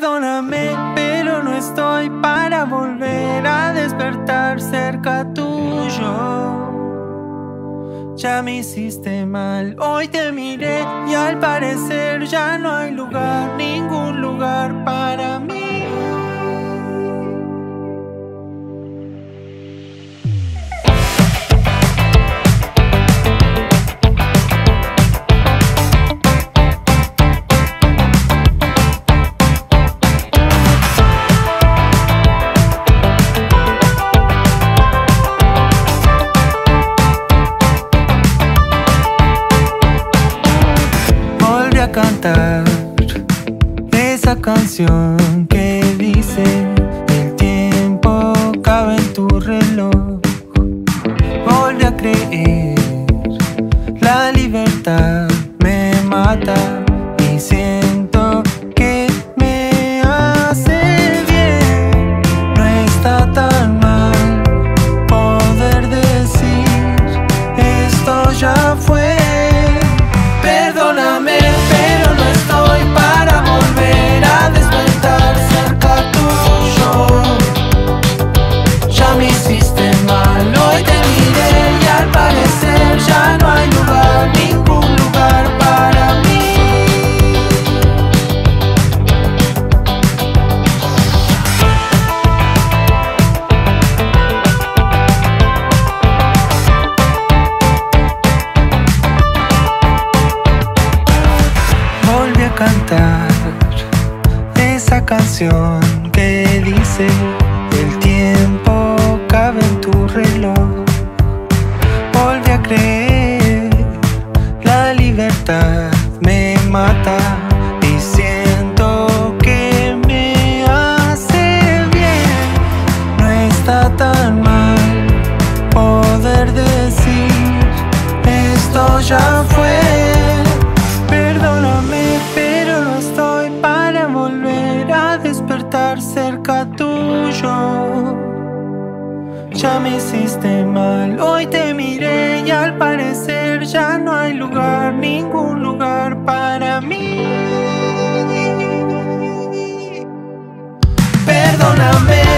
Perdóname, pero no estoy para volver a despertar cerca tuyo. Ya me hiciste mal, hoy te miré y al parecer ya no hay lugar, ningún lugar para mí. Cantar esa canción que dice: el tiempo cabe en tu reloj. Volví a creer, la libertad me mata y siento que me hace bien. No está tan mal poder decir: esto ya fue. Perdóname, pero no estoy para volver a despertar cerca tuyo. Ya me hiciste mal, hoy te miré y al parecer ya no hay lugar, ningún lugar para mí. Volví a cantar esa canción que dice: el tiempo cabe en tu reloj. Volví a creer, la libertad me mata y siento que me hace bien. No está tan mal poder decir: esto ya fue. Perdóname, pero no estoy para volver a despertar cerca tuyo. Ya me hiciste mal, hoy te miré y al parecer ya no hay lugar, ningún lugar para mí. Perdóname.